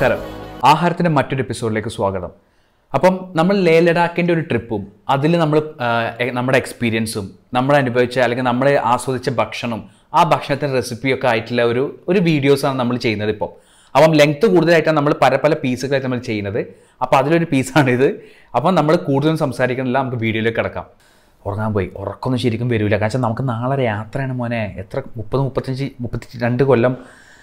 നമസ്കാരം. ആഹാരത്തിൻ്റെ മറ്റൊരു എപ്പിസോഡിലേക്ക് സ്വാഗതം. അപ്പം നമ്മൾ ലേ ലഡാക്കിൻ്റെ ഒരു ട്രിപ്പും അതിൽ നമ്മൾ നമ്മുടെ എക്സ്പീരിയൻസും നമ്മൾ അനുഭവിച്ച അല്ലെങ്കിൽ നമ്മൾ ആസ്വദിച്ച ഭക്ഷണം ആ ഭക്ഷണത്തിൻ്റെ റെസിപ്പിയൊക്കെ ആയിട്ടുള്ള ഒരു വീഡിയോസാണ് നമ്മൾ ചെയ്യുന്നത് ഇപ്പോൾ. അപ്പം ലെങ്ത്ത് കൂടുതലായിട്ടാണ് നമ്മൾ പല പീസുകളായിട്ട് നമ്മൾ ചെയ്യുന്നത്. അപ്പോൾ അതിലൊരു പീസാണിത്. അപ്പം നമ്മൾ കൂടുതലും സംസാരിക്കുന്നില്ല, നമുക്ക് വീഡിയോയിലേക്ക് കിടക്കാം. ഉറങ്ങാൻ പോയി, ഉറക്കമൊന്നും ശരിക്കും വരില്ല. കാരണം നമുക്ക് നാളെ യാത്രയാണ് മോനെ. എത്ര 32 കൊല്ലം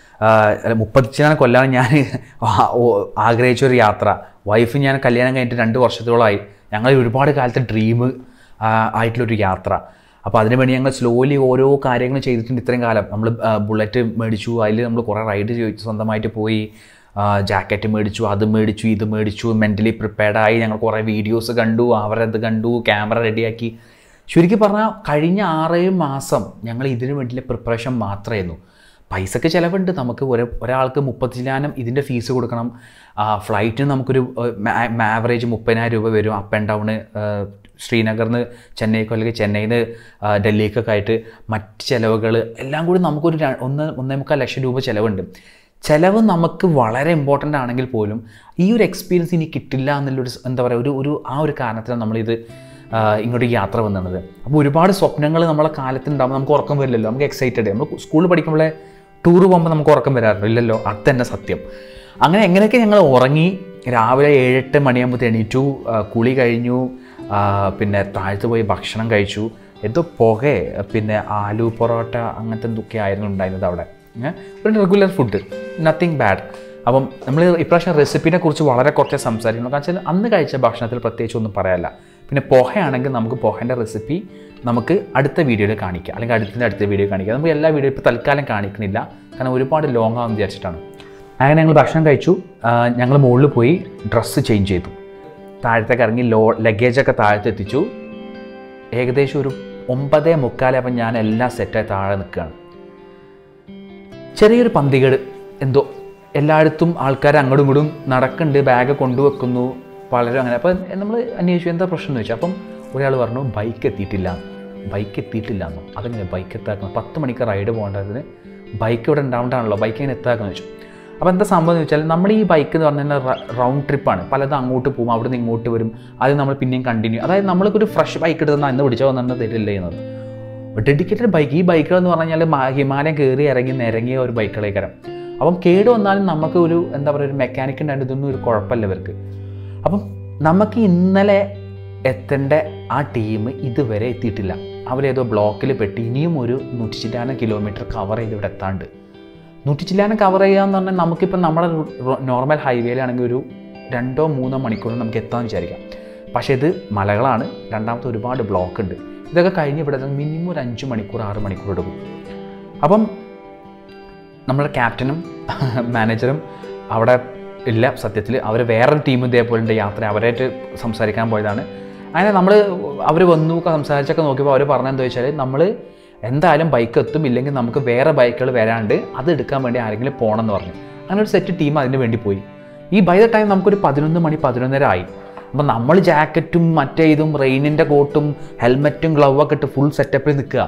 34 കൊല്ലമാണ് ഞാൻ ആഗ്രഹിച്ചൊരു യാത്ര. വൈഫ് ഞാൻ കല്യാണം കഴിഞ്ഞിട്ട് 2 വർഷത്തോളമായി. ഞങ്ങൾ ഒരുപാട് കാലത്തെ ഡ്രീം ആയിട്ടുള്ളൊരു യാത്ര. അപ്പോൾ അതിനുവേണ്ടി ഞങ്ങൾ സ്ലോലി ഓരോ കാര്യങ്ങളും ചെയ്തിട്ടുണ്ട് ഇത്രയും കാലം. നമ്മൾ ബുള്ളറ്റ് മേടിച്ചു, അതിൽ നമ്മൾ കുറേ റൈഡ് സ്വന്തമായിട്ട് പോയി, ജാക്കറ്റ് മേടിച്ചു, അത് മേടിച്ചു, ഇത് മേടിച്ചു, മെൻ്റലി പ്രിപ്പയർഡായി. ഞങ്ങൾ കുറേ വീഡിയോസ് കണ്ടു, അവരത് കണ്ടു, ക്യാമറ റെഡിയാക്കി. ശരിക്കും പറഞ്ഞാൽ കഴിഞ്ഞ 6-7 മാസം ഞങ്ങൾ ഇതിനു വേണ്ടിയുള്ള പ്രിപ്പറേഷൻ മാത്രമായിരുന്നു. പൈസക്ക് ചിലവുണ്ട്. നമുക്ക് ഒരാൾക്ക് 30 ശതമാനം ഇതിൻ്റെ ഫീസ് കൊടുക്കണം. ഫ്ലൈറ്റിന് നമുക്കൊരു ആവറേജ് 30,000 രൂപ വരും അപ്പ് ആൻഡ് ഡൗണ്. ശ്രീനഗറിൽ നിന്ന് ചെന്നൈക്കോ അല്ലെങ്കിൽ ചെന്നൈയിൽ നിന്ന് ഡൽഹിക്കൊക്കെ ആയിട്ട് മറ്റ് ചിലവുകൾ എല്ലാം കൂടി നമുക്കൊരു 1.25 ലക്ഷം രൂപ ചിലവുണ്ട്. ചിലവ് നമുക്ക് വളരെ ഇമ്പോർട്ടൻ്റ് ആണെങ്കിൽ പോലും ഈ ഒരു എക്സ്പീരിയൻസ് ഇനി കിട്ടില്ല എന്നുള്ളൊരു എന്താ പറയുക ഒരു കാരണത്തിലാണ് നമ്മളിത് ഇങ്ങോട്ട് യാത്ര വന്നത്. അപ്പോൾ ഒരുപാട് സ്വപ്നങ്ങൾ നമ്മളെ കാലത്തുണ്ടാകുമ്പോൾ നമുക്ക് ഉറക്കം വരില്ലല്ലോ. നമുക്ക് എക്സൈറ്റഡ്. നമ്മൾ സ്കൂളിൽ പഠിക്കുമ്പോഴേ ടൂറ് പോകുമ്പോൾ നമുക്ക് ഉറക്കം വരാറുണ്ടോ? ഇല്ലല്ലോ. അത് തന്നെ സത്യം. അങ്ങനെ എങ്ങനെയൊക്കെ ഞങ്ങൾ ഉറങ്ങി രാവിലെ 7-8 മണിയാകുമ്പോൾ എണീറ്റു, കുളി കഴിഞ്ഞു, പിന്നെ താഴത്ത് പോയി ഭക്ഷണം കഴിച്ചു. എന്തോ പുകയെ പിന്നെ ആലു പൊറോട്ട അങ്ങനത്തെ എന്തൊക്കെ ആയിരുന്നു ഉണ്ടായിരുന്നത് അവിടെ. ഒരു റെഗുലർ ഫുഡ്, നത്തിങ് ബാഡ്. അപ്പം നമ്മൾ ഇപ്രാവശ്യം റെസിപ്പിനെ കുറിച്ച് വളരെ കുറച്ച് സംസാരിക്കണം. കാരണം വെച്ചാൽ അന്ന് കഴിച്ച ഭക്ഷണത്തിൽ പ്രത്യേകിച്ച് ഒന്നും പറയാനില്ല. പിന്നെ പോഹയാണെങ്കിൽ നമുക്ക് പോഹേൻ്റെ റെസിപ്പി നമുക്ക് അടുത്ത വീഡിയോയിൽ കാണിക്കാം, അല്ലെങ്കിൽ അടുത്ത വീഡിയോ കാണിക്കാം. നമുക്ക് എല്ലാ വീഡിയോ ഇപ്പോൾ തൽക്കാലം കാണിക്കുന്നില്ല, കാരണം ഒരുപാട് ലോങ് ആകുമെന്ന് വിചാരിച്ചിട്ടാണ്. അങ്ങനെ ഞങ്ങൾ ഭക്ഷണം കഴിച്ചു. ഞങ്ങൾ മുകളിൽ പോയി ഡ്രസ്സ് ചേഞ്ച് ചെയ്തു, താഴത്തേക്ക് ഇറങ്ങി ലഗേജൊക്കെ താഴത്തെത്തിച്ചു. ഏകദേശം ഒരു 9:45 അപ്പം ഞാൻ എല്ലാം സെറ്റായി താഴെ നിൽക്കുകയാണ്. ചെറിയൊരു പന്തികേട് എന്തോ, എല്ലായിടത്തും ആൾക്കാർ അങ്ങോട്ടും ഇങ്ങോട്ടും നടക്കുന്നുണ്ട്, ബാഗ് കൊണ്ടുവെക്കുന്നു പലരും അങ്ങനെ. അപ്പം നമ്മൾ അന്വേഷിച്ചു എന്താ പ്രശ്നം എന്ന് വെച്ചാൽ, അപ്പം ഒരാൾ പറഞ്ഞു ബൈക്ക് എത്തിയിട്ടില്ല എന്നോ. അതെങ്ങനെ ബൈക്ക് എത്താക്കണം? 10 മണിക്ക് റൈഡ് പോകേണ്ടതിന് ബൈക്ക് ഇവിടെ ഉണ്ടാവേണ്ടതാണല്ലോ, ബൈക്ക് എങ്ങനെ എത്താമെന്ന് വെച്ചു. അപ്പോൾ എന്താ സംഭവം എന്ന് വെച്ചാൽ, നമ്മൾ ഈ ബൈക്ക് എന്ന് പറഞ്ഞാൽ റൗണ്ട് ട്രിപ്പാണ്. പലതും അങ്ങോട്ട് പോകും, അവിടെ നിന്ന് ഇങ്ങോട്ട് വരും, അത് നമ്മൾ പിന്നെയും കണ്ടിന്യൂ. അതായത് നമ്മൾക്കൊരു ഫ്രഷ് ബൈക്ക് എടുത്താൽ അന്ന് പിടിച്ചോ തന്നെ തരില്ല ചെയ്യുന്നത്. Dedicated bike. ഈ ബൈക്കുകളെന്ന് പറഞ്ഞാൽ ഹിമാലയം കയറി നിരങ്ങിയ ഒരു ബൈക്കുകളേക്കരം. അപ്പം കേട് വന്നാലും നമുക്ക് ഒരു എന്താ പറയുക, ഒരു മെക്കാനിക് ഉണ്ടായിട്ട് ഇതൊന്നും ഒരു കുഴപ്പമില്ല ഇവർക്ക്. അപ്പം നമുക്ക് ഇന്നലെ എത്തേണ്ട ആ ടീം ഇതുവരെ എത്തിയിട്ടില്ല. അവരേതോ ബ്ലോക്കിൽ പെട്ട് ഇനിയും ഒരു 100 ചില്ലാനം കിലോമീറ്റർ കവർ ചെയ്ത് ഇവിടെ എത്താണ്ട്. 100 ചില്ലാനം കവർ ചെയ്യാന്ന് പറഞ്ഞാൽ നമുക്കിപ്പം നമ്മുടെ നോർമൽ ഹൈവേയിലാണെങ്കിൽ ഒരു 2-3 മണിക്കൂർ നമുക്ക് എത്താമെന്ന് വിചാരിക്കാം. പക്ഷേ ഇത് മലകളാണ്, രണ്ടാമത്തെ ഒരുപാട് ബ്ലോക്ക് ഉണ്ട്. ഇതൊക്കെ കഴിഞ്ഞ് ഇവിടെ മിനിമം ഒരു 5 മണിക്കൂർ 6 മണിക്കൂർ എടുക്കും. അപ്പം നമ്മുടെ ക്യാപ്റ്റനും മാനേജറും അവിടെ ഇല്ല. സത്യത്തിൽ അവർ വേറൊരു ടീം ഇതേപോലെ യാത്ര അവരായിട്ട് സംസാരിക്കാൻ പോയതാണ്. അങ്ങനെ അവർ വന്നു സംസാരിച്ചൊക്കെ നോക്കിയപ്പോൾ അവർ പറഞ്ഞതെന്ന് വെച്ചാൽ, നമ്മൾ എന്തായാലും ബൈക്ക് എത്തും, ഇല്ലെങ്കിൽ നമുക്ക് വേറെ ബൈക്കുകൾ വരാണ്ട് അത് എടുക്കാൻ വേണ്ടി ആരെങ്കിലും പോകണമെന്ന് പറഞ്ഞു. അങ്ങനെ ഒരു സെറ്റ് ടീം അതിന് വേണ്ടി പോയി. ഈ ബൈ ദ ടൈം നമുക്കൊരു 11 മണി 11:30 ആയി. അപ്പം നമ്മൾ ജാക്കറ്റും മറ്റേ ഇതും റെയിനിൻ്റെ കോട്ടും ഹെൽമെറ്റും ഗ്ലൗവൊക്കെ ഇട്ട് ഫുൾ സെറ്റപ്പിൽ നിൽക്കുക.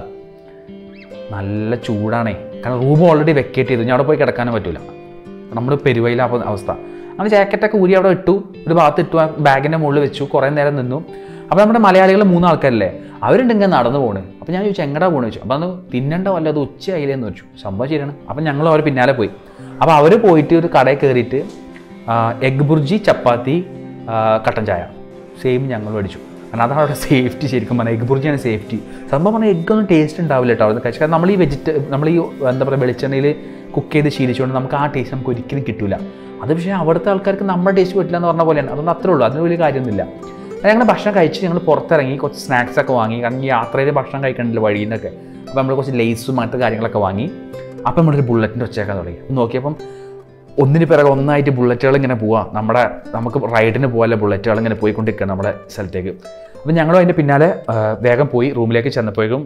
നല്ല ചൂടാണേ, കാരണം റൂം ഓൾറെഡി വെക്കേറ്റ് ചെയ്തു. ഞാൻ അവിടെ പോയി കിടക്കാനും പറ്റില്ല, നമ്മൾ പെരുവയില അവസ്ഥ. അങ്ങനെ ജാക്കറ്റൊക്കെ ഊരി അവിടെ ഇട്ടു, ഒരു ഭാഗത്ത് ഇട്ടു, ബാഗിൻ്റെ മുകളിൽ വെച്ചു, കുറേ നേരം നിന്നു. അപ്പോൾ നമ്മുടെ മലയാളികൾ 3 ആൾക്കാരല്ലേ, അവരുണ്ടെങ്കിൽ നടന്നു പോണ്. അപ്പോൾ ഞാൻ ചോദിച്ചു എങ്ങടാ പോകണമെന്ന് ചോദിച്ചു. അപ്പോൾ അന്ന് തിന്നണ്ട വല്ല അത് ഉച്ചയായില്ലേന്ന് ചോദിച്ചു. സംഭവം ശരിയാണ്. അപ്പം ഞങ്ങൾ അവർ പിന്നാലെ പോയി. അപ്പോൾ അവർ പോയിട്ട് ഒരു കടയിൽ കയറിയിട്ട് എഗ് ബുർജി, ചപ്പാത്തി, കട്ടൻ ചായ സെയിം ഞങ്ങൾ മേടിച്ചു. കാരണം അതാണ് അവിടെ സേഫ്റ്റി. ശരിക്കും പറഞ്ഞാൽ എഗ് ബുർജിയാണ് സേഫ്റ്റി. സംഭവം പറഞ്ഞാൽ എഗ്ഗൊന്നും ടേസ്റ്റ് ഉണ്ടാവില്ല കേട്ടോ അവിടെ കഴിച്ചാൽ. നമ്മൾ ഈ നമ്മൾ ഈ എന്താ പറയുക വെളിച്ചെണ്ണയിൽ കുക്ക് ചെയ്ത് ശീലിച്ചുകൊണ്ട് നമുക്ക് ആ ടേസ്റ്റ് നമുക്ക് ഒരിക്കലും കിട്ടില്ല. അത് പക്ഷേ അവിടുത്തെ ആൾക്കാർക്ക് നമ്മുടെ ടേസ്റ്റ് പറ്റില്ല എന്ന് പറഞ്ഞ പോലെയാണ്. അതുകൊണ്ട് അത്രേ ഉള്ളൂ, അതിന് വലിയ കാര്യമൊന്നുമില്ല. ഞങ്ങൾ ഭക്ഷണം കഴിച്ച് ഞങ്ങൾ പുറത്തിറങ്ങി കുറച്ച് സ്നാക്സൊക്കെ വാങ്ങി. കാരണം ഈ യാത്രയിൽ ഭക്ഷണം കഴിക്കണില്ല വഴിയിൽ നിന്നൊക്കെ. അപ്പോൾ നമ്മൾ കുറച്ച് ലേസും അങ്ങനത്തെ കാര്യങ്ങളൊക്കെ വാങ്ങി. അപ്പം നമ്മളൊരു ബുള്ളറ്റിൻ്റെ ഒച്ചയാക്കാൻ തുടങ്ങി. നോക്കിയപ്പം ഒന്നിന് പിറകെ ഒന്നായിട്ട് ബുള്ളറ്റുകൾ ഇങ്ങനെ പോവാം. നമുക്ക് റൈഡിന് പോകാനുള്ള ബുള്ളറ്റുകൾ ഇങ്ങനെ പോയിക്കൊണ്ടിരിക്കുകയാണ് നമ്മുടെ സ്ഥലത്തേക്ക്. അപ്പം ഞങ്ങളും അതിൻ്റെ പിന്നാലെ വേഗം പോയി റൂമിലേക്ക് ചെന്നപ്പോഴേക്കും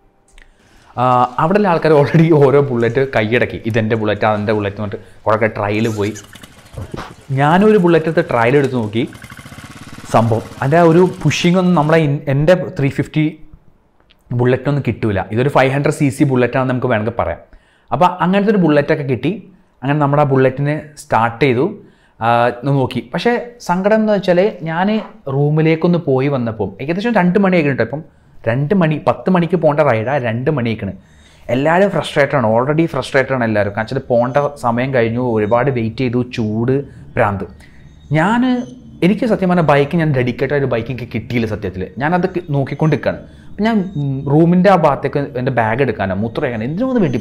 അവിടെയുള്ള ആൾക്കാർ ഓൾറെഡി ഓരോ ബുള്ളറ്റ് കൈയടക്കി. ഇതെൻ്റെ ബുള്ളറ്റ്, അതെൻ്റെ ബുള്ളറ്റ് എന്നിട്ട് കുറേ ട്രയൽ പോയി. ഞാനൊരു ബുള്ളറ്റ് എടുത്ത് ട്രയൽ എടുത്ത് നോക്കി. സംഭവം അതിൻ്റെ ഒരു പുഷിംഗ് ഒന്നും എൻ്റെ 350 ബുള്ളറ്റൊന്നും കിട്ടില്ല. ഇതൊരു 500cc ബുള്ളറ്റാണെന്ന് നമുക്ക് വേണമെങ്കിൽ പറയാം. അപ്പോൾ അങ്ങനത്തെ ഒരു ബുള്ളറ്റൊക്കെ കിട്ടി. അങ്ങനെ നമ്മുടെ ആ ബുള്ളറ്റിനെ സ്റ്റാർട്ട് ചെയ്തു. നോക്കി. പക്ഷേ സങ്കടം എന്ന് വെച്ചാൽ ഞാൻ റൂമിലേക്കൊന്ന് പോയി വന്നപ്പം ഏകദേശം 2 മണിയൊക്കെ ഉണ്ട്. ഇപ്പം 2 മണി 10 മണിക്ക് പോകേണ്ട റൈഡാണ് 2 മണിയൊക്കെയാണ്. എല്ലാവരും ഫ്രസ്ട്രേറ്റഡാണ്, ഓൾറെഡി ഫ്രസ്ട്രേറ്റഡാണ് എല്ലാവരും. കാരണം വെച്ചാൽ പോകേണ്ട സമയം കഴിഞ്ഞു, ഒരുപാട് വെയിറ്റ് ചെയ്തു, ചൂട്, ഭ്രാന്ത്. എനിക്ക് സത്യം പറഞ്ഞാൽ ബൈക്ക് ഞാൻ ഡെഡിക്കേറ്റഡ് ബൈക്ക് എനിക്ക് കിട്ടിയില്ല സത്യത്തിൽ. ഞാനത് നോക്കിക്കൊണ്ട് നിൽക്കുകയാണ്. അപ്പം ഞാൻ റൂമിൻ്റെ ആ ഭാഗത്തേക്ക് എൻ്റെ ബാഗ് എടുക്കാനോ മൂത്രമൊഴിക്കാനോ എന്തിനൊന്നും വേണ്ടി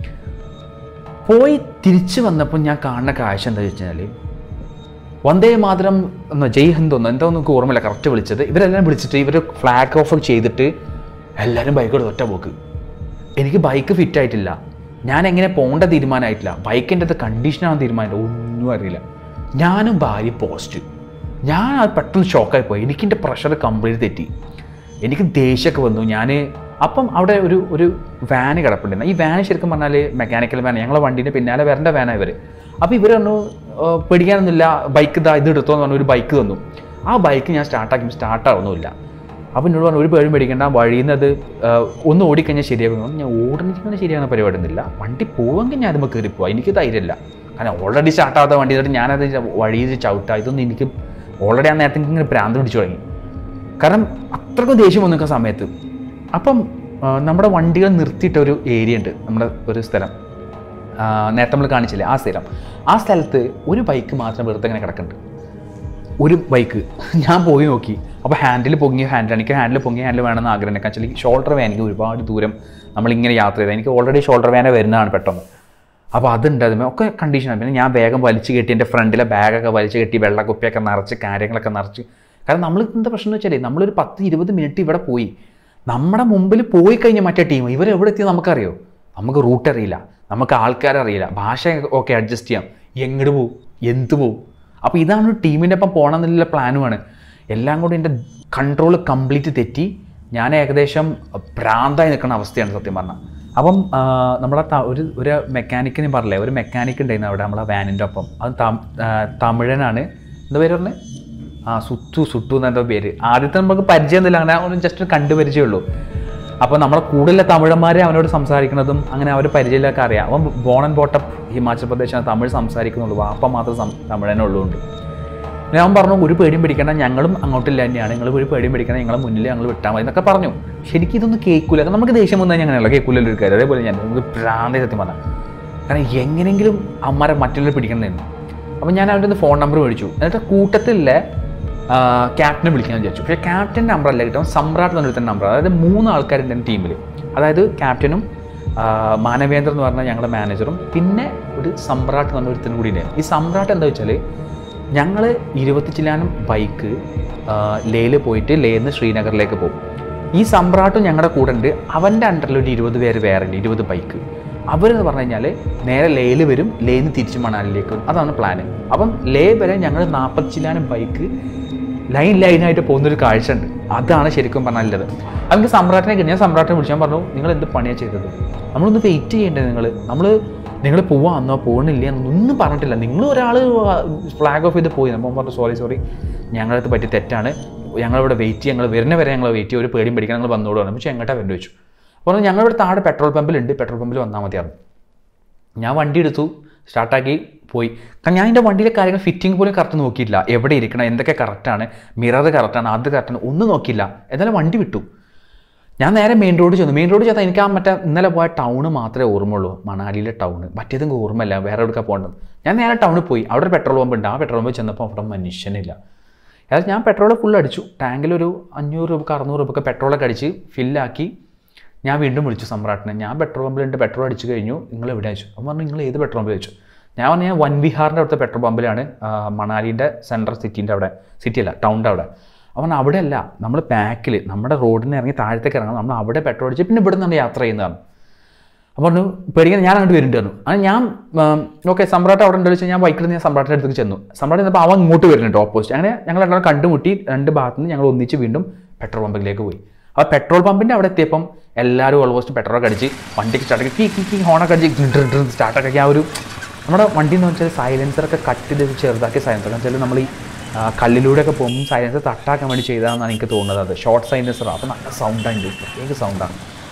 പോയി തിരിച്ച് വന്നപ്പോൾ ഞാൻ കാണുന്ന കാഴ്ച എന്താ വെച്ചാൽ വന്ദേ മാതരം ജയ് ഹിന്ദ് എന്തോ നമുക്ക് ഓർമ്മയില്ല കറക്റ്റ് വിളിച്ചത്. ഇവരെല്ലാം വിളിച്ചിട്ട് ഇവർ ഫ്ലാഗ് ഓഫ് ചെയ്തിട്ട് എല്ലാവരും ബൈക്കോട് ഒറ്റ പോക്ക്. എനിക്ക് ബൈക്ക് ഫിറ്റായിട്ടില്ല, ഞാൻ എങ്ങനെ പോകേണ്ട തീരുമാനമായിട്ടില്ല, ബൈക്കിൻ്റെ അത് കണ്ടീഷനാണ് തീരുമാനമില്ല, ഒന്നും അറിയില്ല. ഞാനും ഭാര്യ പോസ്റ്റ്. ഞാൻ അത് പെട്ടെന്ന് ഷോക്കായി പോയി. എനിക്കെൻ്റെ പ്രഷർ കംപ്ലീറ്റ് തെറ്റി, എനിക്ക് ദേഷ്യമൊക്കെ വന്നു. അപ്പം അവിടെ ഒരു വാന് കിടപ്പുണ്ടായിരുന്നു. ഈ വാന് ശരിക്കും പറഞ്ഞാൽ മെക്കാനിക്കൽ വാൻ, ഞങ്ങളെ വണ്ടീൻ്റെ പിന്നാലെ വരേണ്ട വാനാണ് ഇവർ. അപ്പോൾ ഇവർ പറഞ്ഞു പേടിക്കാനൊന്നുമില്ല, ബൈക്ക് ഇത് എടുത്തോ എന്ന് പറഞ്ഞു ഒരു ബൈക്ക് തന്നു. ആ ബൈക്ക് ഞാൻ സ്റ്റാർട്ടാവുന്നില്ല. അപ്പോൾ എന്നോട് പറഞ്ഞു ഒരു പേരും പേടിക്കേണ്ട, വഴിയിൽ നിന്ന് അത് ഒന്ന് ഓടിക്കഴിഞ്ഞാൽ ശരിയാകുന്നു. ഞാൻ ഓടുന്ന ശരിയാകുന്ന പരിപാടി ഒന്നുമില്ല, വണ്ടി പോവെങ്കിൽ ഞാൻ അതുമ്പോൾ കയറി പോവാം, എനിക്ക് ധൈര്യമില്ല. കാരണം ഓൾറെഡി സ്റ്റാർട്ടാവാത്ത വണ്ടി എന്നിട്ട് ഞാനത് വഴിയിൽ ചവിട്ടാം, ഇതൊന്നും എനിക്ക് ഓൾറെഡി ആ നേരത്തെ ഇങ്ങനെ ഭ്രാന്ത് പിടിച്ചു തുടങ്ങി. കാരണം അത്രയ്ക്കും ദേഷ്യം വന്നു നിൽക്കുന്ന സമയത്ത്. അപ്പം നമ്മുടെ വണ്ടികൾ നിർത്തിയിട്ട ഒരു ഏരിയ ഉണ്ട്, നമ്മുടെ ഒരു സ്ഥലം, നേരത്തെ നമ്മൾ കാണിച്ചില്ലേ ആ സ്ഥലത്ത് ഒരു ബൈക്ക് മാത്രം വെറുതെ ഇങ്ങനെ കിടക്കുന്നുണ്ട്. ഒരു ബൈക്ക് ഞാൻ പോയി നോക്കി. അപ്പോൾ ഹാൻഡിൽ പൊങ്ങിയ ഹാൻഡിൽ, എനിക്ക് ഹാൻഡിൽ പൊങ്ങിയ ഹാൻഡിൽ വേണമെന്ന് ആഗ്രഹം. ആക്ച്വലി ഷോൾഡർ വാൻ എനിക്ക് ഒരുപാട് ദൂരം നമ്മളിങ്ങനെ യാത്ര ചെയ്താൽ എനിക്ക് ഓൾറെഡി ഷോൾഡർ വാനെ വരുന്നതാണ് പെട്ടെന്ന്. അപ്പോൾ അതുണ്ട്, അതുമേ ഒക്കെ കണ്ടീഷനാണ്. പിന്നെ ഞാൻ വേഗം വലിച്ചു കെട്ടി, എൻ്റെ ഫ്രണ്ടിലെ ബാഗൊക്കെ വലിച്ചു കെട്ടി, വെള്ളക്കുപ്പിയൊക്കെ നിറച്ച്, കാര്യങ്ങളൊക്കെ നിറച്ച്. കാരണം നമ്മൾ എന്താ പ്രശ്നം എന്ന് വെച്ചാൽ നമ്മളൊരു 10-20 മിനിറ്റ് ഇവിടെ പോയി, നമ്മുടെ മുമ്പിൽ പോയി കഴിഞ്ഞാൽ മറ്റേ ടീം ഇവരെവിടെ എത്തിയത് നമുക്കറിയോ? നമുക്ക് റൂട്ട് അറിയില്ല, നമുക്ക് ആൾക്കാരറിയില്ല, ഭാഷ ഒക്കെ അഡ്ജസ്റ്റ് ചെയ്യാം, എങ്ങോട്ട് പോവും, എന്ത് പോവും. അപ്പോൾ ഇതാണ് ഒരു ടീമിൻ്റെ ഒപ്പം പോകണം എന്നുള്ള പ്ലാനുമാണ്. എല്ലാം കൂടി എൻ്റെ കൺട്രോൾ കംപ്ലീറ്റ് തെറ്റി. ഞാൻ ഏകദേശം ഭ്രാന്തായി നിൽക്കുന്ന അവസ്ഥയാണ് സത്യം പറഞ്ഞാൽ. അപ്പം നമ്മളെ ഒരു മെക്കാനിക്കിന് പറഞ്ഞില്ലേ, ഒരു മെക്കാനിക്ക് ഉണ്ടായിരുന്നു അവിടെ നമ്മളെ വാനിൻ്റെ ഒപ്പം. അത് തമിഴനാണ്. എന്താ പേര് പറഞ്ഞത്? സുട്ടു എന്നെന്തോ പേര്. ആദ്യത്തെ നമുക്ക് പരിചയമൊന്നുമില്ല, അങ്ങനെ ഒന്ന് ജസ്റ്റ് കണ്ടുപരിചയമുള്ളൂ. അപ്പോൾ നമ്മളെ കൂടുതലുള്ള തമിഴന്മാരെ അവനോട് സംസാരിക്കുന്നതും അങ്ങനെ അവർ പരിചയമില്ലൊക്കെ അറിയാം. അവൻ ബോൺ ആൻഡ് ബോട്ടപ്പ് ഹിമാചൽ പ്രദേശാണ്, തമിഴ് സംസാരിക്കുന്നുള്ളൂ, വാപ്പ മാത്രം തമിഴനെ ഉള്ളതുകൊണ്ട്. ഞാൻ പറഞ്ഞു ഒരു പേടിയും പിടിക്കേണ്ട, ഞങ്ങളും അങ്ങോട്ടില്ല തന്നെയാണ്, നിങ്ങൾ ഒരു പേടിയും പിടിക്കണം, ഞങ്ങളെ മുന്നിൽ ഞങ്ങൾ വിട്ടാൽ മതി എന്നൊക്കെ പറഞ്ഞു. ശരിക്കും ഇതൊന്നും കേൾക്കില്ല, നമുക്ക് ദേഷ്യം വന്നാൽ ഞങ്ങളല്ല കേൾക്കില്ലല്ലോ ഒരു കാര്യം. അതേപോലെ നമുക്ക് ഭ്രാന്തി സത്യം പറഞ്ഞാൽ, കാരണം എങ്ങനെയെങ്കിലും അമ്മമാരെ മറ്റുള്ളവർ പിടിക്കണമെന്നായിരുന്നു. അപ്പോൾ ഞാൻ അവൻ്റെ ഫോൺ നമ്പർ മേടിച്ചു. എന്നിട്ട് കൂട്ടത്തിലെ ക്യാപ്റ്റനെ വിളിക്കാൻ വിചാരിച്ചു. പക്ഷേ ക്യാപ്റ്റൻ്റെ നമ്പറല്ല കിട്ടും, സമ്രാട്ട് എന്ന് പറഞ്ഞ നമ്പർ. അതായത് 3 ആൾക്കാരുണ്ട് എൻ്റെ ടീമിൽ. അതായത് ക്യാപ്റ്റനും മാനവേന്ദ്രൻ എന്ന് പറഞ്ഞാൽ ഞങ്ങളുടെ മാനേജറും പിന്നെ ഒരു സമ്രാട്ട് എന്ന് പറഞ്ഞ ഒരുത്തനും കൂടി ഉണ്ടായിരുന്നു. ഈ സമ്രാട്ട് എന്താ വെച്ചാൽ ഞങ്ങൾ 20 ചില്ലാനും ബൈക്ക് ലേയിൽ പോയിട്ട് ലേയിൽ നിന്ന് ശ്രീനഗറിലേക്ക് പോകും. ഈ സമ്രാട്ടും ഞങ്ങളുടെ കൂടെ ഉണ്ട്. അവൻ്റെ അണ്ടറിൽ ഒരു 20 പേര് വേറെ ഉണ്ട്, 20 ബൈക്ക്. അവരെന്ന് പറഞ്ഞു കഴിഞ്ഞാൽ നേരെ ലേയിൽ വരും, ലേയിൽ നിന്ന് തിരിച്ച് മണാലിലേക്ക് വരും. അതാണ് പ്ലാന്. അപ്പം ലേ വരെ ഞങ്ങൾ 40 ചില്ലാനും ബൈക്ക് ലൈനായിട്ട് പോകുന്നൊരു കാഴ്ച ഉണ്ട്. അതാണ് ശരിക്കും പറഞ്ഞാലുള്ളത്. അവർക്ക് സമ്രാട്ടിനെ കിട്ടി. ഞാൻ സമ്രാട്ടിനെ വിളിച്ചാൽ പറഞ്ഞു, നിങ്ങൾ എന്ത് പണിയാണ് ചെയ്തത്, നമ്മളൊന്ന് വെയിറ്റ് ചെയ്യേണ്ടത്, നിങ്ങൾ പോവാന്നോ പോകണില്ല എന്നൊന്നും പറഞ്ഞിട്ടില്ല, നിങ്ങൾ ഒരാൾ ഫ്ലാഗ് ഓഫ് ചെയ്ത് പോയി. അപ്പം പറഞ്ഞു സോറി ഞങ്ങളടുത്ത് പറ്റി തെറ്റാണ്, ഞങ്ങളിവിടെ വെയിറ്റ് ചെയ്യും, ഞങ്ങൾ വരുന്ന വരെ ഞങ്ങൾ വെയിറ്റ് ചെയ്യും, ഒരു പേടിയും പേടിക്കാൻ ഞങ്ങൾ വന്നോടുകയാണ്. പക്ഷേ എങ്ങോട്ടാണ് വേണ്ടി വെച്ചു. അപ്പോൾ ഞങ്ങളിവിടെ താഴെ പെട്രോൾ പമ്പിലുണ്ട്, പെട്രോൾ പമ്പിൽ വന്നാൽ മതിയായിരുന്നു. ഞാൻ വണ്ടി എടുത്തു, സ്റ്റാർട്ടാക്കി പോയി. കാരണം ഞാൻ എൻ്റെ വണ്ടിയിലെ കാര്യങ്ങൾ ഫിറ്റിംഗ് പോലും കറക്റ്റ് നോക്കിയില്ല, എവിടെ ഇരിക്കണം, എന്തൊക്കെ കറക്റ്റാണ്, മിറർ കറക്റ്റാണ്, അത് കറക്റ്റാണ്, ഒന്നും നോക്കിയില്ല. എന്നാലും വണ്ടി വിട്ടു. ഞാൻ നേരെ മെയിൻ റോഡ് ചെന്നു. മെയിൻ റോഡ് ചെന്നാൽ എനിക്ക് മറ്റേ ഇന്നലെ പോയ ടൗണ് മാത്രമേ ഓർമ്മയുള്ളൂ, മണാലിയിലെ ടൗണ്. മറ്റേതെങ്കിലും ഓർമ്മയില്ല, വേറെ എവിടെയൊക്കെ പോകേണ്ടത്. ഞാൻ നേരെ ടൗണിൽ പോയി. അവിടെ ഒരു പെട്രോൾ പമ്പ് ഉണ്ട്. ആ പെട്രോൾ പമ്പ് ചെന്നപ്പോൾ അവിടെ മനുഷ്യനില്ല. അതായത് ഞാൻ പെട്രോൾ ഫുൾ അടിച്ചു. ടാങ്കിലൊരു 500 രൂപക്ക് 600 രൂപക്ക് പെട്രോളൊക്കെ അടിച്ച് ഫില്ലാക്കി. ഞാൻ വീണ്ടും വിളിച്ചു സമ്രാട്ടിനെ, ഞാൻ പെട്രോൾ പമ്പിലുണ്ട്, പെട്രോൾ അടിച്ചു കഴിഞ്ഞു, നിങ്ങൾ എവിടെ അയച്ചു? അപ്പം പറഞ്ഞു നിങ്ങൾ ഏത് പെട്രോൾ പമ്പിൽ വെച്ചു? ഞാൻ പറഞ്ഞു ഞാൻ വൻ വിഹാറിൻ്റെ അവിടുത്തെ പെട്രോൾ പമ്പിലാണ്, മണാലിൻ്റെ സെൻട്രൽ സിറ്റീൻ്റെ അവിടെ, സിറ്റിയല്ല ടൗണിൻ്റെ അവിടെ. അവൻ അവിടെ അല്ല, നമ്മൾ ബാക്കിൽ നമ്മുടെ റോഡിൽ നിന്ന് ഇറങ്ങി താഴത്തേക്ക് ഇറങ്ങണം, നമ്മൾ അവിടെ പെട്രോൾ അടിച്ച് പിന്നെ ഇവിടെ നിന്നാണ് യാത്ര ചെയ്യുന്നതാണ്. അപ്പോൾ പറഞ്ഞു പേടിക്കാൻ ഞാൻ അങ്ങോട്ട് വരുന്നുണ്ട് പറഞ്ഞു. അങ്ങനെ ഞാൻ ഓക്കെ സമ്രാട്ട് അവിടെ ഉണ്ടെന്ന് വെച്ചാൽ ഞാൻ ബൈക്കിൽ നിന്ന് ഞാൻ സമ്രാട്ടിൻ്റെ അടുത്തേക്ക് ചെന്നു. സമ്രാട്ട് ചെന്നപ്പോൾ അവൻ ഇങ്ങോട്ട് വരുന്നുണ്ട് ഓപ്പോസിറ്റ്. അങ്ങനെ ഞങ്ങൾ രണ്ടാളും കണ്ടുമുട്ടി, 2 ഭാഗത്തു നിന്ന് ഞങ്ങൾ ഒന്നിച്ച് വീണ്ടും പെട്രോൾ പമ്പിലേക്ക് പോയി. അപ്പോൾ പെട്രോൾ പമ്പിൻ്റെ അവിടെ എത്തിയപ്പം എല്ലാവരും ഓൾമോസ്റ്റ് പെട്രോളൊക്കെ അടിച്ച് വണ്ടിക്ക് സ്റ്റാർട്ടാക്കി ഹോണൊക്കെ അടിച്ച് സ്റ്റാർട്ടൊക്കെ ആ ഒരു നമ്മുടെ വണ്ടി എന്ന് വെച്ചാൽ സൈലൻസറൊക്കെ കട്ട് ചെയ്ത് ചെറുതാക്കിയ സൈലൻസർ എന്ന് വെച്ചാൽ നമ്മൾ ഈ കല്ലിലൂടെയൊക്കെ പോകുമ്പോൾ സൈലൻസർ തട്ടാക്കാൻ വേണ്ടി ചെയ്തതാണെന്നാണ് എനിക്ക് തോന്നുന്നത്. അത് ഷോർട്ട് സൈലൻസറാണ്. അപ്പോൾ നല്ല സൗണ്ടാണ്, പ്രത്യേക സൗണ്ടാണ്.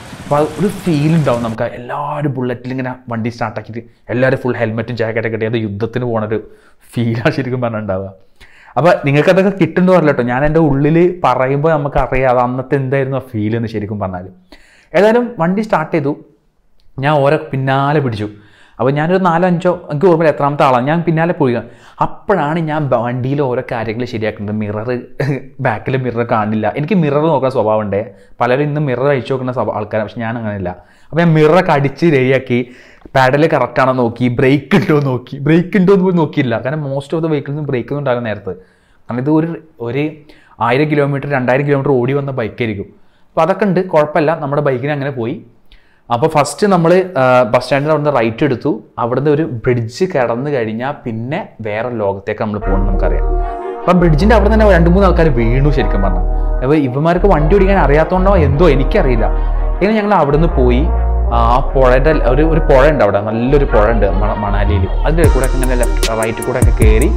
അപ്പോൾ ഒരു ഫീൽ ഉണ്ടാവും നമുക്ക്. എല്ലാവരും ബുള്ളറ്റിൽ ഇങ്ങനെ വണ്ടി സ്റ്റാർട്ടാക്കിയിട്ട് എല്ലാവരും ഫുൾ ഹെൽമെറ്റും ജാക്കറ്റൊക്കെ കിട്ടി, അത് യുദ്ധത്തിന് പോണൊരു ഫീലാണ് ശരിക്കും പറഞ്ഞിട്ടുണ്ടാവുക. അപ്പോൾ നിങ്ങൾക്കതൊക്കെ കിട്ടുമെന്ന് പറഞ്ഞില്ല കേട്ടോ, ഞാൻ എൻ്റെ ഉള്ളിൽ പറയുമ്പോൾ നമുക്കറിയാം അത് അന്നത്തെ എന്തായിരുന്നു ആ ഫീൽ എന്ന് ശരിക്കും പറഞ്ഞാൽ. ഏതായാലും വണ്ടി സ്റ്റാർട്ട് ചെയ്തു, ഞാൻ ഓരോ പിന്നാലെ പിടിച്ചു. അപ്പോൾ ഞാനൊരു 4-5 എനിക്ക് ഓർമ്മയില്ല എത്രാമത്തെ ആളാണ്, ഞാൻ പിന്നാലെ പോയി. അപ്പോഴാണ് ഞാൻ വണ്ടിയിൽ ഓരോ കാര്യങ്ങൾ ശരിയാക്കുന്നത്. മിറർ, ബാക്കിൽ മിറർ കാണില്ല. എനിക്ക് മിറർ നോക്കുന്ന സ്വഭാവം ഉണ്ട്. പലരും ഇന്ന് മിറർ അഴിച്ചു നോക്കുന്ന ആൾക്കാരാണ്, പക്ഷെ ഞാൻ അങ്ങനെയല്ല. അപ്പോൾ ഞാൻ മിററൊക്കെ അടിച്ച് റെഡിയാക്കി, പാഡൽ കറക്റ്റാണോ നോക്കി, ബ്രേക്ക് ഉണ്ടോ നോക്കി. ബ്രേക്ക് ഉണ്ടോ എന്ന് പോലും നോക്കിയില്ല, കാരണം മോസ്റ്റ് ഓഫ് ദ വെഹിക്കിൾസും ബ്രേക്ക് ഒന്നും ഉണ്ടാകുന്ന നേരത്ത്. കാരണം ഇത് ഒരു 1000 കിലോമീറ്റർ 2000 കിലോമീറ്റർ ഓടി വന്ന ബൈക്കായിരിക്കും. അപ്പോൾ അതൊക്കെ ഉണ്ട്, കുഴപ്പമില്ല. നമ്മുടെ ബൈക്കിന് അങ്ങനെ പോയി. അപ്പോൾ ഫസ്റ്റ് നമ്മൾ ബസ് സ്റ്റാൻഡിൽ അവിടുന്ന് റൈറ്റ് എടുത്തു. അവിടുന്ന് ഒരു ബ്രിഡ്ജ് കടന്നു കഴിഞ്ഞാൽ പിന്നെ വേറെ ലോകത്തേക്ക് നമ്മൾ പോകുന്നത് നമുക്കറിയാം. അപ്പം ബ്രിഡ്ജിൻ്റെ അവിടെ തന്നെ 2-3 ആൾക്കാർ വീണു ശരിക്കും പറഞ്ഞാൽ. അപ്പോൾ ഇവന്മാർക്ക് വണ്ടി ഓടിക്കാൻ അറിയാത്തതുകൊണ്ടോ എന്തോ എനിക്കറിയില്ല. ഇങ്ങനെ ഞങ്ങൾ അവിടുന്ന് പോയി. ആ പുഴയുടെ ഒരു പുഴ ഉണ്ട് അവിടെ, നല്ലൊരു പുഴ ഉണ്ട് മണാലിയിൽ. അതിൻ്റെ കൂടെ ഒക്കെ ഇങ്ങനെ റൈറ്റ് കൂടെ ഒക്കെ കയറി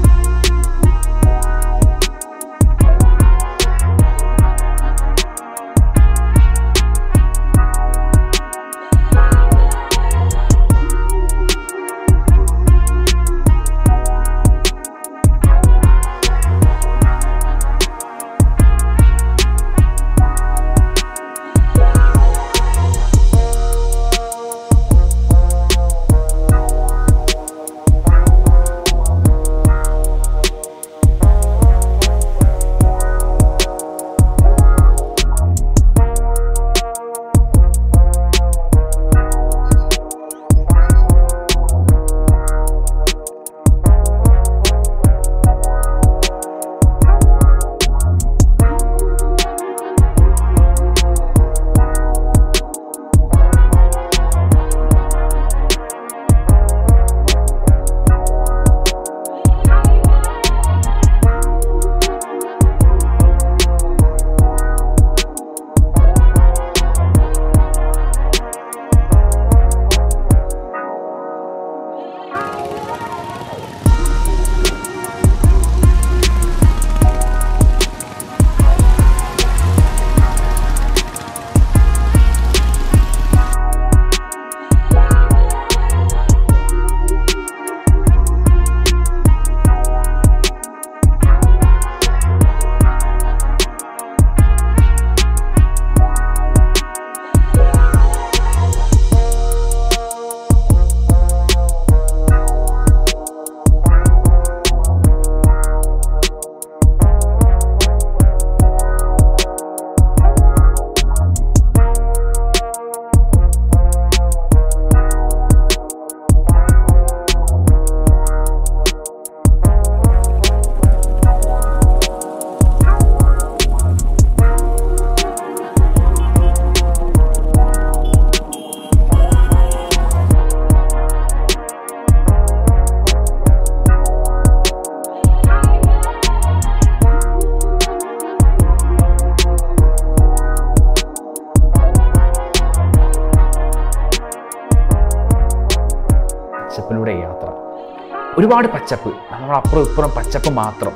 പച്ചപ്പിലൂടെ യാത്ര. ഒരുപാട് പച്ചപ്പ്, നമ്മൾ അപ്പുറം ഇപ്പുറം പച്ചപ്പ് മാത്രം.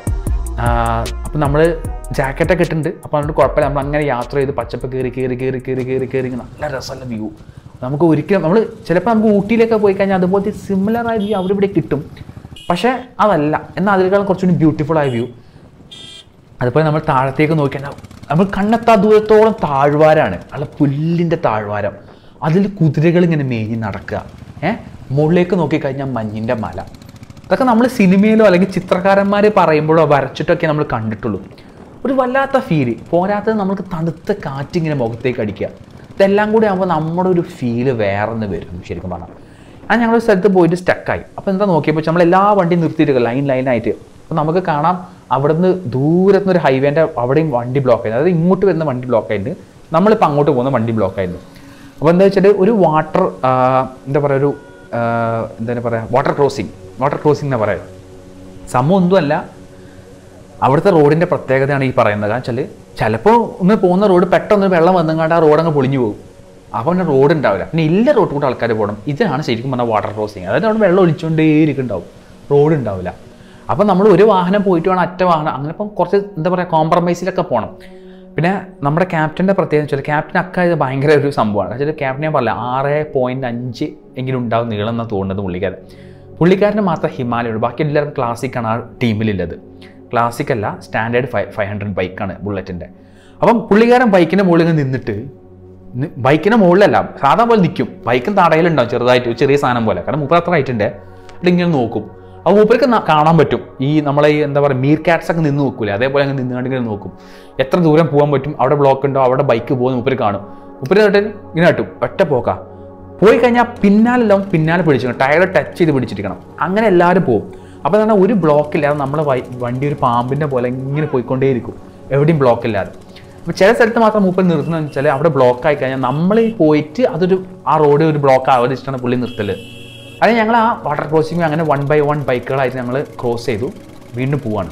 അപ്പം നമ്മൾ ജാക്കറ്റൊക്കെ ഇട്ടിട്ടുണ്ട്. അപ്പോൾ അതുകൊണ്ട് കുഴപ്പമില്ല, നമ്മൾ അങ്ങനെ യാത്ര ചെയ്ത് പച്ചപ്പ് കയറി നല്ല രസമുള്ള വ്യൂ. നമുക്ക് ഒരിക്കലും നമ്മൾ ചിലപ്പോൾ നമുക്ക് ഊട്ടിയിലൊക്കെ പോയി കഴിഞ്ഞാൽ അതുപോലത്തെ സിമിലറായ വ്യൂ അവിടെ ഇവിടെ കിട്ടും. പക്ഷേ അതല്ല, എന്നാൽ അതിനേക്കാളും കുറച്ചുകൂടി ബ്യൂട്ടിഫുൾ ആയ വ്യൂ. അതുപോലെ നമ്മൾ താഴത്തേക്ക് നോക്കിയാൽ നമ്മൾ കണ്ണെത്താ ദൂരത്തോളം താഴ്വാരാണ്, നല്ല പുല്ലിൻ്റെ താഴ്വാരം. അതിൽ കുതിരകൾ ഇങ്ങനെ മേഞ്ഞ് നടക്കുക. മുകളിലേക്ക് നോക്കിക്കഴിഞ്ഞാൽ മഞ്ഞിൻ്റെ മല. അതൊക്കെ നമ്മൾ സിനിമയിലോ അല്ലെങ്കിൽ ചിത്രകാരന്മാർ പറയുമ്പോഴോ വരച്ചിട്ടൊക്കെ നമ്മൾ കണ്ടിട്ടുള്ളൂ. ഒരു വല്ലാത്ത ഫീല്. പോരാത്തത് നമുക്ക് തണുത്ത കാറ്റിങ്ങനെ മുഖത്തേക്ക് അടിക്കുക. ഇതെല്ലാം കൂടി ആകുമ്പോൾ നമ്മുടെ ഒരു ഫീല് വേറെന്ന് വരും ശരിക്കും പറഞ്ഞാൽ. ഞങ്ങളൊരു സ്ഥലത്ത് പോയിട്ട് സ്റ്റക്കായി. അപ്പോൾ എന്താ നോക്കിയപ്പോൾ നമ്മൾ എല്ലാ വണ്ടിയും നിർത്തിയിട്ട് ലൈനായിട്ട്. അപ്പോൾ നമുക്ക് കാണാം അവിടുന്ന് ദൂരത്തുനിന്നൊരു ഹൈവേൻ്റെ അവിടെയും വണ്ടി ബ്ലോക്ക് ആയിരുന്നു. അതായത് ഇങ്ങോട്ട് വരുന്ന വണ്ടി ബ്ലോക്ക് ആയിരുന്നു, നമ്മളിപ്പോൾ അങ്ങോട്ട് പോകുന്ന വണ്ടി ബ്ലോക്ക് ആയിരുന്നു. അപ്പോൾ എന്താ വെച്ചാൽ ഒരു വാട്ടർ ക്രോസിംഗ് എന്ന് പറയുക സംഭവം ഒന്നുമല്ല. അവിടുത്തെ റോഡിൻ്റെ പ്രത്യേകതയാണ് ഈ പറയുന്നത്. കാരണം വെച്ചാൽ ചിലപ്പോൾ ഒന്ന് പോകുന്ന റോഡ് പെട്ടെന്ന് വെള്ളം വന്നുകൊണ്ട് ആ റോഡങ്ങ് പൊളിഞ്ഞു പോകും. അപ്പോൾ പിന്നെ റോഡ് ഉണ്ടാവില്ല. പിന്നെ ഇല്ല റോഡ് കൂടെ ആൾക്കാർ പോകണം. ഇതാണ് ശരിക്കും പറഞ്ഞാൽ വാട്ടർ ക്രോസിങ്. അതായത് അവിടെ വെള്ളം ഒളിച്ചുകൊണ്ടേ ഇരിക്കുന്നുണ്ടാവും, റോഡ് ഉണ്ടാവില്ല. അപ്പം നമ്മൾ ഒരു വാഹനം പോയിട്ട് വേണം അറ്റ വാഹനം അങ്ങനെ. ഇപ്പം കുറച്ച് കോംപ്രമൈസിലൊക്കെ പോകണം. പിന്നെ നമ്മുടെ ക്യാപ്റ്റൻ്റെ പ്രത്യേകത വെച്ചാൽ ക്യാപ്റ്റൻ അക്കാര്യം ഭയങ്കര ഒരു സംഭവമാണ്. വെച്ചാൽ ക്യാപ്റ്റൻ ഞാൻ പറഞ്ഞില്ല 6.5 എങ്കിലും ഉണ്ടാവും നീളം എന്നാണ് തോന്നുന്നത് പുള്ളിക്കാരന് മാത്രം ഹിമാലയുള്ളൂ. ബാക്കി എല്ലാവരും ക്ലാസിക്കാണ് ആ ടീമിലുള്ളത്. ക്ലാസിക് അല്ല, സ്റ്റാൻഡേർഡ് 500 ബൈക്കാണ് ബുള്ളറ്റിൻ്റെ. അപ്പം പുള്ളിക്കാരൻ ബൈക്കിൻ്റെ മുകളിൽ നിന്നിട്ട് ബൈക്കിൻ്റെ മുകളിലല്ല സാധാ പോലെ നിൽക്കും. ബൈക്കും തടയിലുണ്ടാവും ചെറുതായിട്ട്, ചെറിയ സാധനം പോലെ. കാരണം മൂപ്പർ അത്ര ആയിട്ടുണ്ട്. അവിടെ ഇങ്ങനെ നോക്കും. അപ്പോൾ മൂപ്പർക്ക് കാണാൻ പറ്റും ഈ നമ്മളെ ഈ എന്താ പറയുക മീർ കാറ്റ്സ് ഒക്കെ നിന്ന് നോക്കൂലേ, അതേപോലെ അങ്ങ് നിന്നുകൊണ്ട് ഇങ്ങനെ നോക്കും. എത്ര ദൂരം പോകാൻ പറ്റും, അവിടെ ബ്ലോക്ക് ഉണ്ടോ, അവിടെ ബൈക്ക് പോകുന്ന മൂപ്പർ കാണും. മൂപ്പര് ഇങ്ങനെ കിട്ടും ഒറ്റ പോക്കാ. പോയി കഴിഞ്ഞാൽ പിന്നാലെ പിടിച്ചിരിക്കണം, ടയർ ടച്ച് ചെയ്ത് പിടിച്ചിരിക്കണം. അങ്ങനെ എല്ലാവരും പോകും. അപ്പോൾ തന്നെ ഒരു ബ്ലോക്കില്ലാതെ നമ്മളെ വണ്ടി ഒരു പാമ്പിൻ്റെ പോലെ ഇങ്ങനെ പോയിക്കൊണ്ടേയിരിക്കും, എവിടെയും ബ്ലോക്കില്ലാതെ. അപ്പോൾ ചില സ്ഥലത്ത് മാത്രം മൂപ്പർ നിർത്തുന്നതെന്ന് വെച്ചാൽ അവിടെ ബ്ലോക്ക് ആയി കഴിഞ്ഞാൽ നമ്മൾ പോയിട്ട് ആ റോഡ് ഒരു ബ്ലോക്ക് ആവാതിരിച്ചിട്ടാണ് പുള്ളി നിർത്തൽ. അത് ഞങ്ങൾ ആ വാട്ടർ ക്രോസിങ് അങ്ങനെ 1 by 1 ബൈക്കുകളായിട്ട് ഞങ്ങൾ ക്രോസ് ചെയ്തു വീണ്ടും പോവാണ്.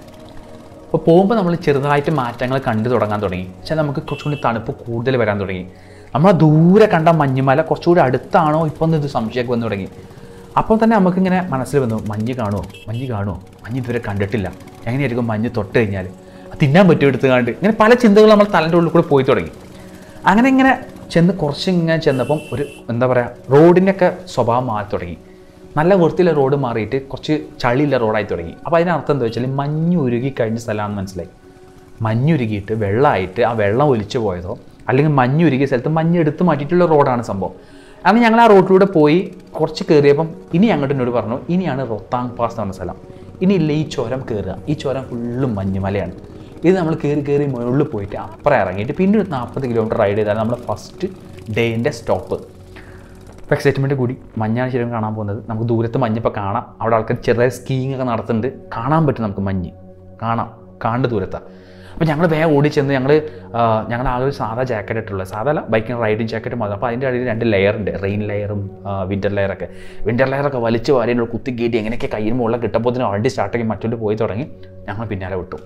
അപ്പോൾ പോകുമ്പോൾ നമ്മൾ ചെറുതായിട്ട് മാറ്റങ്ങൾ കണ്ടു തുടങ്ങാൻ തുടങ്ങി. പക്ഷേ നമുക്ക് കുറച്ചുകൂടി തണുപ്പ് കൂടുതൽ വരാൻ തുടങ്ങി. നമ്മൾ ദൂരെ കണ്ട മഞ്ഞുമല കുറച്ചുകൂടി അടുത്താണോ ഇപ്പോൾ ഇത് സംശയമൊക്കെ വന്നു തുടങ്ങി. അപ്പോൾ തന്നെ നമുക്കിങ്ങനെ മനസ്സിൽ വന്നു, മഞ്ഞ് കാണുമോ, മഞ്ഞ് ഇതുവരെ കണ്ടിട്ടില്ല, എങ്ങനെയായിരിക്കും മഞ്ഞ് തൊട്ട് കഴിഞ്ഞാൽ തിന്നാൻ പറ്റും എടുത്ത് കണ്ട്. ഇങ്ങനെ പല ചിന്തകൾ നമ്മൾ തലൻ്റെ ഉള്ളിൽ കൂടെ പോയി തുടങ്ങി. അങ്ങനെ ഇങ്ങനെ കുറച്ചിങ്ങനെ ചെന്നപ്പം ഒരു എന്താ പറയുക റോഡിൻ്റെയൊക്കെ സ്വഭാവം മാറി തുടങ്ങി. നല്ല വൃത്തിയിലെ റോഡ് മാറിയിട്ട് കുറച്ച് ചളിയുള്ള റോഡായി തുടങ്ങി. അപ്പോൾ അതിനർത്ഥം എന്താ വെച്ചാൽ മഞ്ഞ് ഉരുകി കഴിഞ്ഞ സ്ഥലമാണെന്ന് മനസ്സിലായി. മഞ്ഞുരുകിയിട്ട് വെള്ളമായിട്ട് ആ വെള്ളം ഒലിച്ചു പോയതോ അല്ലെങ്കിൽ മഞ്ഞുരുകിയ സ്ഥലത്ത് മഞ്ഞ് എടുത്ത് മാറ്റിയിട്ടുള്ള റോഡാണ് സംഭവം. അങ്ങനെ ഞങ്ങൾ ആ റോഡിലൂടെ പോയി കുറച്ച് കയറിയപ്പം ഇനി അങ്ങോട്ട് എന്നോട് പറഞ്ഞു, ഇനിയാണ് റോത്താങ് പാസ് എന്ന് പറഞ്ഞ സ്ഥലം. ഇനിയില്ല ഈ ചുരം കയറുക, ഈ ചുരം ഫുള്ളും മഞ്ഞുമലയാണ്. ഇത് നമ്മൾ കയറി മുകളിൽ പോയിട്ട് അപ്പുറം ഇറങ്ങിയിട്ട് പിന്നെ ഒരു 40 കിലോമീറ്റർ റൈഡ് ചെയ്താൽ നമ്മുടെ ഫസ്റ്റ് ഡേയിൻ്റെ സ്റ്റോപ്പ്. ഇപ്പോൾ എക്സൈറ്റ്മെൻറ്റ് കൂടി. മഞ്ഞാണ് ശരിക്കും കാണാൻ പോകുന്നത്. നമുക്ക് ദൂരത്ത് മഞ്ഞിപ്പോൾ കാണാം. അവിടെ ആൾക്കാർ ചെറുതായി സ്കീയിങ് ഒക്കെ നടത്തുന്നുണ്ട്. കാണാൻ പറ്റും നമുക്ക് മഞ്ഞ് കാണേണ്ട ദൂരത്താണ്. അപ്പോൾ ഞങ്ങൾ വേഗം ഓടി ചെന്ന് ഞങ്ങൾ ആകെ ഒരു സാധാ ജാക്കറ്റ് ഇട്ടുള്ളത്, സാധാരണ ബൈക്കിന് റൈഡിങ് ജാക്കറ്റ് മാത്രം. അപ്പോൾ അതിൻ്റെ അടിയിൽ 2 ലെയറുണ്ട്, റെയിൻ ലെയറും വിൻ്റർ ലെയറൊക്കെ വലിച്ച് വാരിയുള്ള കുത്തി കയറ്റി എങ്ങനെയൊക്കെ കയ്യിൽ മുകളിൽ കിട്ടപ്പോൾ വണ്ടി സ്റ്റാർട്ടാക്കി മറ്റോട്ട് പോയി തുടങ്ങി. ഞങ്ങൾ പിന്നാലെ വിട്ടു.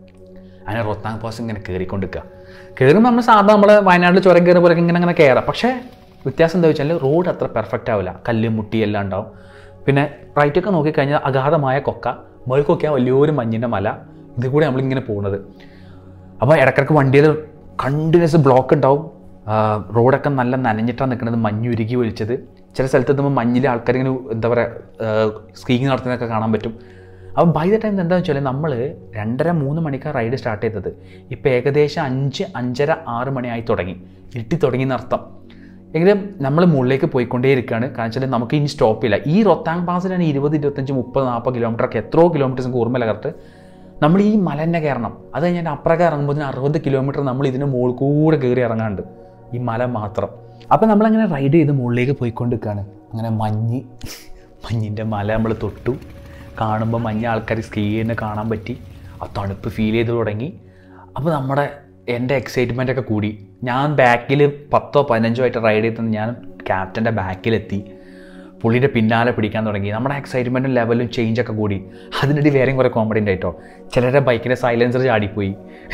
അങ്ങനെ റോത്താങ് പാസ് ഇങ്ങനെ കയറുമ്പോൾ നമ്മൾ വയനാട്ടിൽ ചുരം കയറുന്ന പോലെ ഇങ്ങനെ കയറാം. പക്ഷേ വ്യത്യാസം എന്താ വെച്ചാൽ റോഡ് അത്ര പെർഫെക്റ്റ് ആവില്ല, കല്ല് മുട്ടി എല്ലാം ഉണ്ടാവും. പിന്നെ റൈറ്റൊക്കെ നോക്കിക്കഴിഞ്ഞാൽ അഗാധമായ മുകൾക്കൊക്കെ വലിയൊരു മഞ്ഞിൻ്റെ മല, ഇത് കൂടെ നമ്മളിങ്ങനെ പോകുന്നത്. അപ്പോൾ ഇടയ്ക്കിടയ്ക്ക് വണ്ടിയിൽ കണ്ടിന്യൂസ് ബ്ലോക്ക് ഉണ്ടാവും. റോഡൊക്കെ നല്ല നനഞ്ഞിട്ടാണ് നിൽക്കുന്നത്, മഞ്ഞുരുകി ഒലിച്ചത്. ചില സ്ഥലത്ത് എത്തുമ്പോൾ മഞ്ഞിലെ ആൾക്കാരിങ്ങനെ എന്താ പറയുക സ്കീയിങ് നടത്തുന്നതൊക്കെ കാണാൻ പറ്റും. അപ്പോൾ ബൈ ദ ടൈം എന്താണെന്ന് വെച്ചാൽ നമ്മൾ 2:30-3 മണിക്കാണ് റൈഡ് സ്റ്റാർട്ട് ചെയ്തത്. ഇപ്പോൾ ഏകദേശം 5-5:30-6 മണിയായി തുടങ്ങി, ഇരുട്ടി തുടങ്ങിയെന്നർത്ഥം. എങ്കിലും നമ്മൾ മുകളിലേക്ക് പോയിക്കൊണ്ടേയിരിക്കുകയാണ്. കാരണം വെച്ചാൽ നമുക്ക് ഇനി സ്റ്റോപ്പില്ല. ഈ റോത്താങ് പാസിലാണ് 20, 25, 30, 40 കിലോമീറ്ററൊക്കെ എത്രയോ കിലോമീറ്റേഴ്സ് ഓർമ്മയില്ല കറക്റ്റ്. നമ്മൾ ഈ മല തന്നെ കയറണം. അത് കഴിഞ്ഞാൽ അപ്പുറമൊക്കെ ഇറങ്ങുമ്പോൾ 60 കിലോമീറ്റർ നമ്മൾ ഇതിന് മുകളിൽ കൂടെ കയറി ഇറങ്ങാണ്ട് ഈ മല മാത്രം. അപ്പോൾ നമ്മളങ്ങനെ റൈഡ് ചെയ്ത് മുകളിലേക്ക് പോയിക്കൊണ്ടിരിക്കുകയാണ്. അങ്ങനെ മഞ്ഞിൻ്റെ മല നമ്മൾ തൊട്ടു. കാണുമ്പോൾ മഞ്ഞ ആൾക്കാർ സ്കീ ചെയ്യുന്ന കാണാൻ പറ്റി. ആ തണുപ്പ് ഫീൽ ചെയ്ത് തുടങ്ങി. അപ്പോൾ എൻ്റെ എക്സൈറ്റ്മെൻറ്റൊക്കെ കൂടി. ഞാൻ ബാക്കിൽ 10-15 ആയിട്ട് റൈഡ് ചെയ്തത് ഞാൻ ക്യാപ്റ്റൻ്റെ ബാക്കിലെത്തി. പുള്ളിയുടെ പിന്നാലെ പിടിക്കാൻ തുടങ്ങി. നമ്മുടെ എക്സൈറ്റ്മെൻറ്റും ലെവലും ചേഞ്ചൊക്കെ കൂടി. അതിനിടെ വേറെയും കുറേ കോമഡി ഉണ്ടായിട്ടോ. ചിലരുടെ ബൈക്കിൻ്റെ സൈലൻസർ ചാടിപ്പോയി,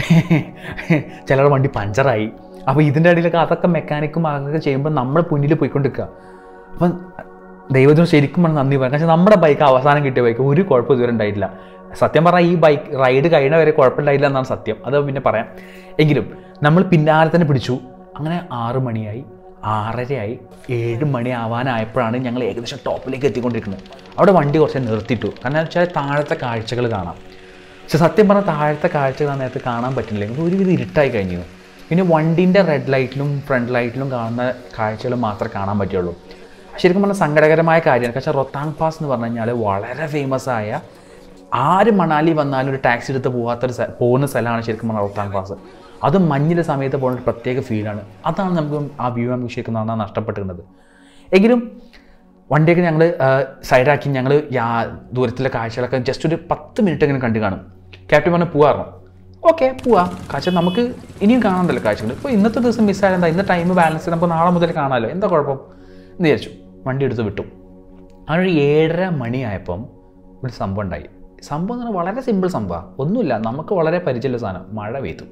ചിലരുടെ വണ്ടി പഞ്ചറായി. അപ്പോൾ ഇതിൻ്റെ ഇടയിലൊക്കെ അതൊക്കെ മെക്കാനിക്കും അതൊക്കെ ചെയ്യുമ്പോൾ നമ്മൾ മുന്നിൽ പോയിക്കൊണ്ടിരിക്കുക. അപ്പം ദൈവത്തിന് ശരിക്കും പറഞ്ഞാൽ നന്ദി പറയാം. പക്ഷേ നമ്മുടെ ബൈക്ക് അവസാനം കിട്ടിയ ബൈക്ക് ഒരു കുഴപ്പം ഇതുവരെ ഉണ്ടായിട്ടില്ല. സത്യം പറഞ്ഞാൽ ഈ ബൈക്ക് റൈഡ് കഴിയുന്ന വരെ കുഴപ്പമുണ്ടായില്ല എന്നാണ് സത്യം. അത് പിന്നെ പറയാം. എങ്കിലും നമ്മൾ പിന്നാലെ തന്നെ പിടിച്ചു. അങ്ങനെ 6 മണിയായി, 6:30 7 മണി ആവാനായപ്പോഴാണ് ഞങ്ങൾ ഏകദേശം ടോപ്പിലേക്ക് എത്തിക്കൊണ്ടിരിക്കുന്നത്. അവിടെ വണ്ടി കുറച്ച് നിർത്തിയിട്ടു. കാരണം വെച്ചാൽ താഴത്തെ കാഴ്ചകൾ കാണാം. പക്ഷെ സത്യം പറഞ്ഞാൽ താഴത്തെ കാഴ്ചകൾ ആ നേരത്ത് കാണാൻ പറ്റുന്നില്ല. ഒരുവിധം ഇരുട്ടായി കഴിഞ്ഞു. പിന്നെ വണ്ടീൻ്റെ റെഡ് ലൈറ്റിലും ഫ്രണ്ട് ലൈറ്റിലും കാണുന്ന കാഴ്ചകൾ മാത്രമേ കാണാൻ പറ്റുള്ളൂ. ശരിക്കും പറഞ്ഞാൽ സങ്കടകരമായ കാര്യമാണ്. പക്ഷേ റോത്താങ് പാസ് എന്ന് പറഞ്ഞു കഴിഞ്ഞാൽ വളരെ ഫേമസ് ആയ, ആര് മണാലി വന്നാലും ഒരു ടാക്സി എടുത്ത് പോകുന്ന സ്ഥലമാണ് ശരിക്കും പറഞ്ഞാൽ റോത്താങ് പാസ്. അത് മഞ്ഞിൻ്റെ സമയത്ത് പോകുന്ന ഒരു പ്രത്യേക ഫീലാണ്. അതാണ് നമുക്ക് ആ വ്യൂ നമുക്ക് ശരിക്കും പറഞ്ഞാൽ നഷ്ടപ്പെട്ടിരുന്നത്. എങ്കിലും വണ്ടിയൊക്കെ ഞങ്ങൾ സൈഡാക്കി ഞങ്ങൾ ദൂരത്തിലെ കാഴ്ചകളൊക്കെ ജസ്റ്റ് ഒരു 10 മിനിറ്റ് എങ്ങനെ കണ്ടു കാണും. ക്യാപ്റ്റൻ പറഞ്ഞ് പോകാറുണ്ട്. ഓക്കെ പോവാം, കാഴ്ച നമുക്ക് ഇനിയും കാണണ്ടല്ലോ കാഴ്ചകൾ. ഇപ്പോൾ ഇന്നത്തെ ദിവസം മിസ്സായാലും എന്താ, ഇന്ന് ടൈം ബാലൻസ് നമുക്ക് നാളെ മുതൽ കാണാമല്ലോ, എന്താ കുഴപ്പം എന്ന് വിചാരിച്ചു. വണ്ടി എടുത്ത് വിട്ടു. അങ്ങനെ 7:30 മണിയായപ്പം ഒരു സംഭവം ഉണ്ടായി. സംഭവം എന്ന് പറഞ്ഞാൽ വളരെ സിമ്പിൾ സംഭവമാണ്, ഒന്നുമില്ല, നമുക്ക് വളരെ പരിചയമുള്ള സാധനം. മഴ പെയ്തു.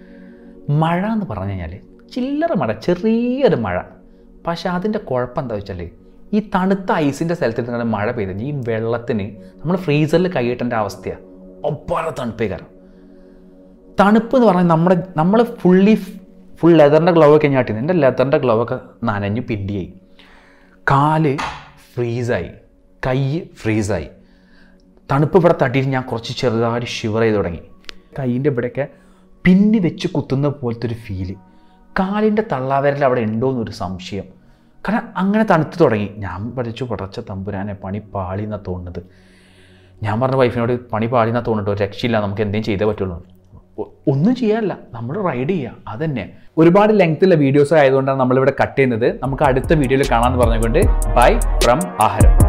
മഴ എന്ന് പറഞ്ഞു കഴിഞ്ഞാൽ ചില്ലറ മഴ, ചെറിയൊരു മഴ. പക്ഷേ അതിൻ്റെ കുഴപ്പം എന്താ വെച്ചാൽ ഈ തണുത്ത ഐസിൻ്റെ സ്ഥലത്ത് മഴ പെയ്ത് ഈ വെള്ളത്തിന് നമ്മൾ ഫ്രീസറിൽ കൈയിട്ടേണ്ട അവസ്ഥയാണ്. ഒപ്പാടെ തണുപ്പേ കാരണം തണുപ്പ് എന്ന് പറഞ്ഞാൽ നമ്മൾ ഫുൾ ലെതറിൻ്റെ ഗ്ലൗ ഒക്കെ ഞാൻ ഇട്ടിരുന്നു. എൻ്റെ ലെതറിൻ്റെ ഗ്ലൗ ഒക്കെ നനഞ്ഞ് പിടിയായി, കാല് ഫ്രീസായി, കൈ ഫ്രീസായി. തണുപ്പ് ഇവിടെ തട്ടിയിട്ട് ഞാൻ കുറച്ച് ചെറുതായിട്ട് ഷിവർ ചെയ്ത് തുടങ്ങി. കൈയിൻ്റെ ഇവിടെയൊക്കെ പിന്നി വെച്ച് കുത്തുന്ന പോലത്തെ ഒരു ഫീല്, കാലിൻ്റെ തള്ളാവരൽ അവിടെ ഉണ്ടോ എന്നൊരു സംശയം. കാരണം അങ്ങനെ തണുത്ത് തുടങ്ങി. ഞാൻ പഠിച്ചു പടച്ച തമ്പുരാനെ, പണി പാളി എന്നാണ് തോന്നുന്നത്. ഞാൻ പറഞ്ഞ വൈഫിനോട് പണി പാളി എന്നാണ് തോന്നുന്നുണ്ട്, ഒരു രക്ഷയില്ല, നമുക്ക് എന്തെങ്കിലും ചെയ്തേ പറ്റുള്ളൂ. ഒന്നും ചെയ്യാനല്ല, നമ്മൾ റൈഡ് ചെയ്യുക, അതന്നെ. ഒരുപാട് ലെങ്ത്തുള്ള വീഡിയോസ് ആയതുകൊണ്ടാണ് നമ്മളിവിടെ കട്ട് ചെയ്യുന്നത്. നമുക്ക് അടുത്ത വീഡിയോയിൽ കാണാമെന്ന് പറഞ്ഞുകൊണ്ട് ബൈ ഫ്രം ആഹാരം.